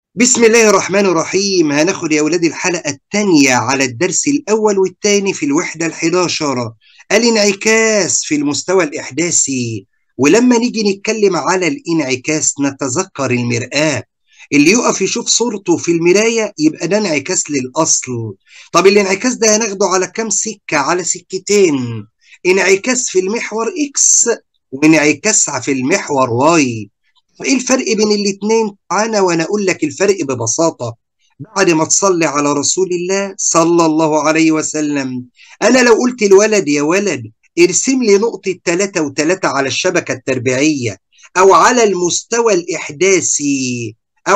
بسم الله الرحمن الرحيم. هناخد يا ولاد الحلقة الثانية على الدرس الأول والثاني في الوحدة ال11، الانعكاس في المستوى الإحداثي. ولما نيجي نتكلم على الانعكاس نتذكر المرآة. اللي يقف يشوف صورته في المراية يبقى ده انعكاس للأصل. طب الانعكاس ده هناخده على كام سكة؟ على سكتين: انعكاس في المحور إكس وانعكاس في المحور واي. ايه الفرق بين الاتنين؟ انا وانا اقول لك الفرق ببساطة بعد ما تصلي على رسول الله صلى الله عليه وسلم. انا لو قلت الولد يا ولد ارسم لي نقطة 3 و3 على الشبكة التربيعية او على المستوى الاحداثي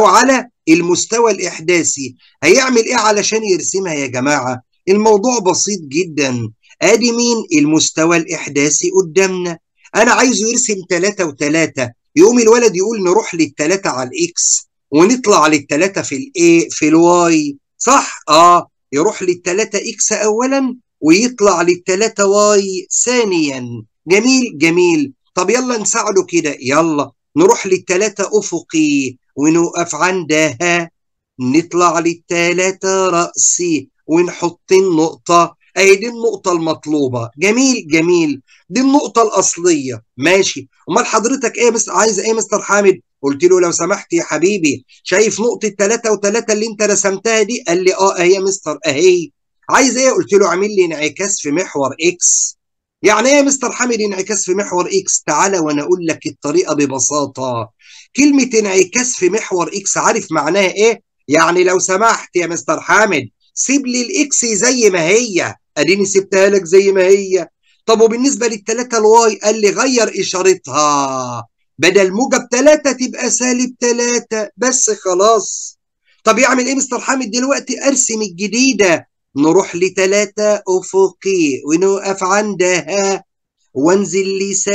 هيعمل ايه علشان يرسمها يا جماعة؟ الموضوع بسيط جدا. ادي مين؟ المستوى الاحداثي قدامنا. انا عايزه يرسم 3 و3. يقوم الولد يقول نروح لل3 على الاكس ونطلع لل3 في الايه في الواي، صح؟ يروح لل3 اكس اولا ويطلع لل3 واي ثانيا. جميل جميل. طب يلا نساعده كده، يلا نروح لل3 افقي ونوقف عندها، نطلع لل3 رأسي ونحط النقطة. اهي دي النقطة المطلوبة. جميل جميل. دي النقطة الأصلية. ماشي. أمال حضرتك إيه عايز إيه مستر حامد؟ قلت له لو سمحت يا حبيبي، شايف نقطة 3 و3 اللي أنت رسمتها دي؟ قال لي أهي يا مستر أهي. عايز إيه؟ قلت له عامل لي انعكاس في محور إكس. يعني إيه يا مستر حامد انعكاس في محور إكس؟ تعالى وأنا أقول لك الطريقة ببساطة. كلمة انعكاس في محور إكس عارف معناها إيه؟ يعني لو سمحت يا مستر حامد سيب لي الإكس زي ما هي. أديني سبتها لك زي ما هي. طب وبالنسبة لل3 الواي؟ قال لي غير إشارتها، بدل -3 تبقى -3 بس خلاص. طب يعمل إيه مستر حامد دلوقتي؟ أرسم الجديدة. نروح ل3 أفقي ونوقف عندها وانزل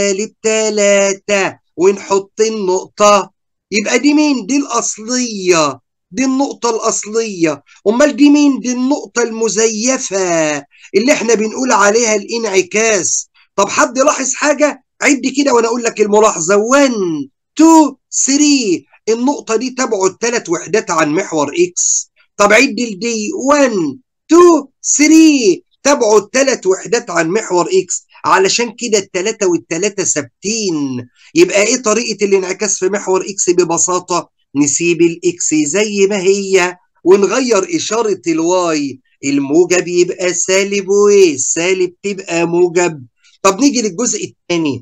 -3 ونحط النقطة. يبقى دي مين؟ دي الأصلية، دي النقطة الأصلية. أمال دي مين؟ دي النقطة المزيفة اللي احنا بنقول عليها الانعكاس. طب حد لاحظ حاجة؟ عد كده وانا اقول لك الملاحظة. 1 2 3. النقطة دي تبعد 3 وحدات عن محور اكس. طب عد لدي 1 2 3 تبعد 3 وحدات عن محور اكس، علشان كده ال3 وال3 ثابتين. يبقى ايه طريقة الانعكاس في محور اكس؟ ببساطة نسيب الاكس زي ما هي ونغير اشارة الواي. الموجب يبقى سالب والسالب تبقى موجب. طب نيجي للجزء الثاني.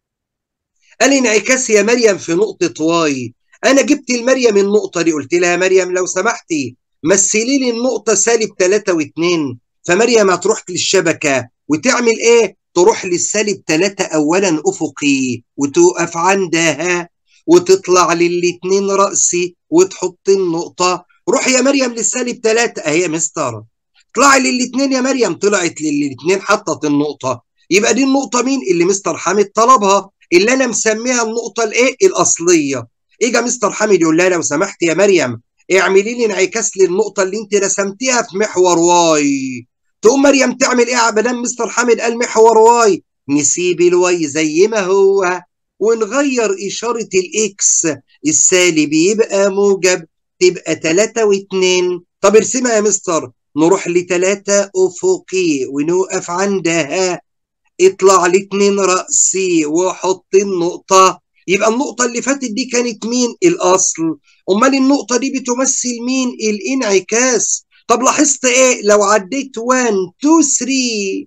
الانعكاس يا مريم في نقطة واي. انا جبت لمريم النقطة دي، قلت لها مريم لو سمحتي مثلي لي النقطة -3 و2. فمريم هتروح للشبكة وتعمل ايه؟ تروح للسالب 3 اولا افقي وتوقف عندها وتطلع لل2 رأسي وتحط النقطة. روح يا مريم للسالب 3 اهي يا مستر. اطلعي لل2 يا مريم. طلعت لل2 حطت النقطة. يبقى دي النقطة مين؟ اللي مستر حامد طلبها، اللي انا مسميها النقطة الايه؟ الأصلية. اجا مستر حامد يقول لها لو سمحت يا مريم اعملي لي انعكاس للنقطة اللي انت رسمتيها في محور واي. تقوم مريم تعمل ايه؟ ما دام مستر حامد قال محور واي نسيب الواي زي ما هو ونغير إشارة الإكس. السالب يبقى موجب، تبقى 3 و2. طب ارسمها يا مستر. نروح ل3 أفقي ونوقف عندها، اطلع ل2 رأسي وحط النقطة. يبقى النقطة اللي فاتت دي كانت مين؟ الأصل. أمال النقطة دي بتمثل مين؟ الانعكاس. طب لاحظت إيه؟ لو عديت 1 2 3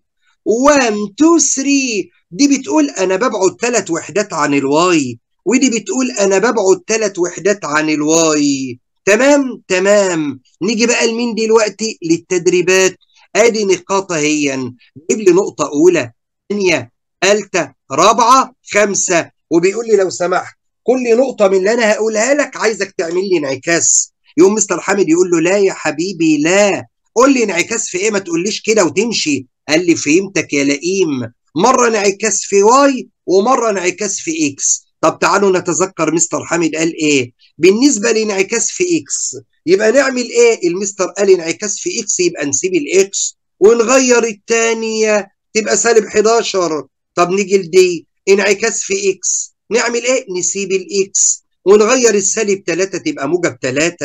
1 2 3 دي بتقول أنا ببعد 3 وحدات عن الواي، ودي بتقول أنا ببعد 3 وحدات عن الواي. تمام تمام. نيجي بقى لمين دلوقتي؟ للتدريبات. ادي نقاط اهي. جيب لي نقطة أولى ثانية ثالثة رابعة 5. وبيقول لي لو سمحت كل نقطة من اللي أنا هقولها لك عايزك تعمل لي انعكاس. يقوم مستر حامد يقول له لا يا حبيبي لا، قول لي انعكاس في إيه، ما تقوليش كده وتمشي. قال لي فهمتك يا لئيم، مرة انعكاس في واي ومرة انعكاس في إكس. طب تعالوا نتذكر مستر حامد قال إيه بالنسبة لانعكاس في إكس. يبقى نعمل إيه؟ المستر قال انعكاس في إكس يبقى نسيب الإكس ونغير الثانية تبقى -11. طب نيجي لدي انعكاس في اكس، نعمل ايه؟ نسيب الاكس ونغير -3 تبقى -3.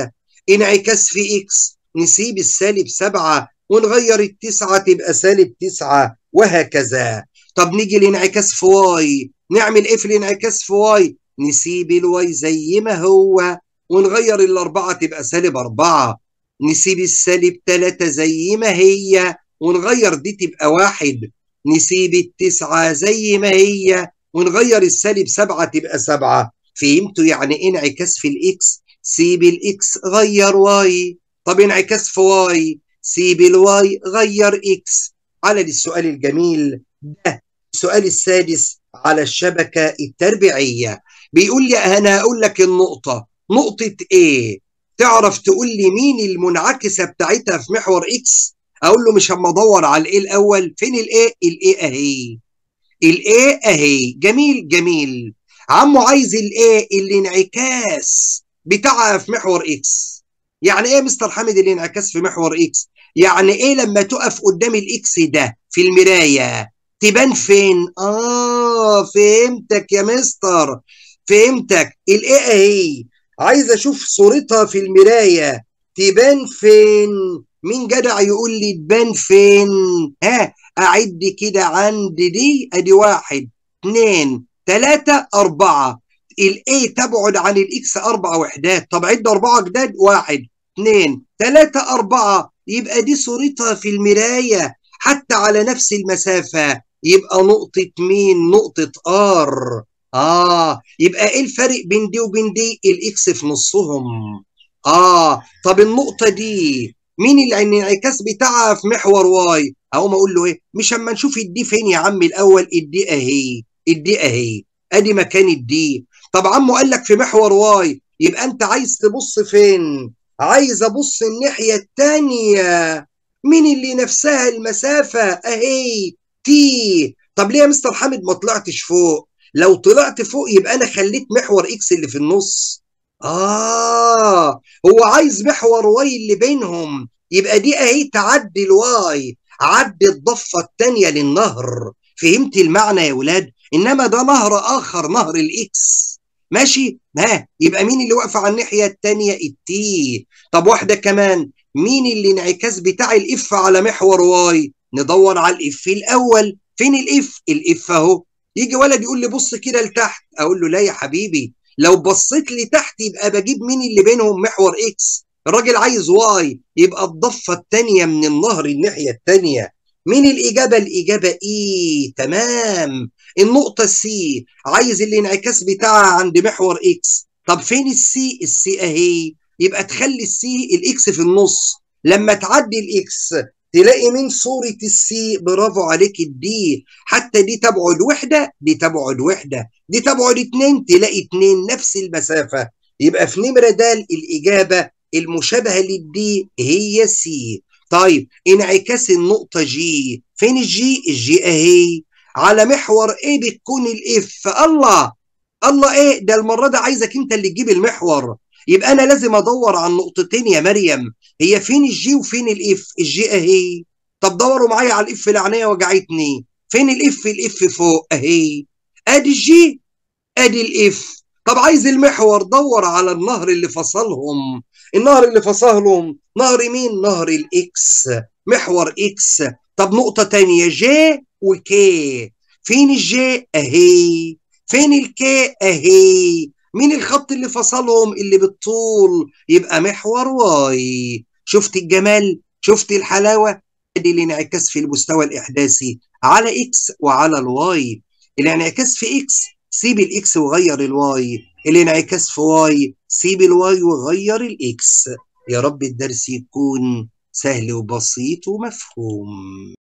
انعكاس في اكس نسيب السالب 7 ونغير التسعة تبقى سالب 9 وهكذا. طب نيجي لانعكاس في واي، نعمل ايه في الانعكاس في واي؟ نسيب الواي زي ما هو ونغير الأربعة تبقى سالب 4، نسيب السالب 3 زي ما هي ونغير دي تبقى 1، نسيب التسعة زي ما هي ونغير السالب 7 تبقى 7. فهمتوا يعني ايه انعكاس في الاكس؟ سيب الاكس غير واي. طب انعكاس في واي، سيب الواي غير اكس. على السؤال الجميل ده، السؤال السادس على الشبكة التربيعية، بيقول لي أنا هقول لك النقطة، نقطة إيه؟ تعرف تقول لي مين المنعكسة بتاعتها في محور إكس؟ أقول له مش هما أدور على الإيه الأول، فين الإيه؟ الإيه أهي، الإيه أهي. جميل جميل. عمو عايز الإيه؟ الانعكاس بتاعها في محور إكس. يعني إيه يا مستر حامد الانعكاس في محور إكس؟ يعني إيه لما تقف قدام الإكس ده في المراية تبان فين؟ فهمتك يا مستر، فهمتك. الإيه أهي عايز أشوف صورتها في المراية تبان فين؟ مين جدع يقول لي تبان فين؟ ها، أعد كده عند دي، أدي 1 2 3 4. الإيه تبعد عن الإكس 4 وحدات. طب عد 4 جداد، 1 2 3 4. يبقى دي صورتها في المراية حتى على نفس المسافة. يبقى نقطة مين؟ نقطة R. يبقى ايه الفرق بين دي وبين دي؟ الاكس في نصهم. طب النقطة دي مين اللي الانعكاس بتاعها في محور واي؟ اقوم اقول له ايه؟ مش اما نشوف الدي فين يا عم الاول؟ الدي اهي، الدي اهي، ادي مكان الدي. طب عمو قال لك في محور واي، يبقى انت عايز تبص فين؟ عايز ابص الناحية التانية. مين اللي نفسها المسافة اهي؟ تي. طب ليه يا مستر حامد ما طلعتش فوق؟ لو طلعت فوق يبقى انا خليت محور اكس اللي في النص. هو عايز محور واي اللي بينهم، يبقى دي اهي تعدي الواي، عدي الضفة التانية للنهر. فهمت المعنى يا ولاد؟ انما ده نهر اخر، نهر الاكس. ماشي؟ يبقى مين اللي واقفة على الناحية التانية؟ التي. طب واحدة كمان، مين اللي انعكاس بتاع الاف على محور واي؟ ندور على الاف الاول. فين الاف؟ الاف اهو. يجي ولد يقول لي بص كده لتحت، اقول له لا يا حبيبي، لو بصيت لتحت يبقى بجيب مين اللي بينهم؟ محور اكس. الراجل عايز واي، يبقى الضفة التانية من النهر الناحية التانية. مين الإجابة؟ الإجابة إيه. تمام. النقطة سي عايز الانعكاس بتاعها عند محور اكس. طب فين السي؟ السي اهي. يبقى تخلي السي الاكس في النص. لما تعدي الاكس تلاقي من صورة السي، برافو عليك، الدي. حتى دي تبعد وحدة، دي تبعد وحدة، دي تبعد 2، تلاقي 2 نفس المسافة. يبقى في نمرة د الإجابة المشابهة للدي هي سي. طيب انعكاس النقطة جي، فين الجي؟ الجي اهي. على محور ايه بتكون الاف؟ الله الله، ايه ده المرة ده عايزك انت اللي تجيب المحور. يبقى انا لازم ادور على النقطتين يا مريم. هي فين الجي وفين الاف؟ الجي اهي. طب دوروا معايا على الاف، العناية وجعتني. فين الاف؟ الاف فوق اهي. ادي الجي، ادي الاف. طب عايز المحور، دور على النهر اللي فصلهم. النهر اللي فصلهم نهر مين؟ نهر الاكس، محور اكس. طب نقطة تانية، جي وكي. فين الجي؟ اهي. فين الكي؟ اهي. مين الخط اللي فصلهم؟ اللي بالطول، يبقى محور واي. شفت الجمال؟ شفت الحلاوة؟ ادي الانعكاس في المستوى الاحداثي على اكس وعلى الواي. الانعكاس في اكس، سيب الاكس وغير الواي. الانعكاس في واي، سيب الواي وغير الاكس. يا رب الدرس يكون سهل وبسيط ومفهوم.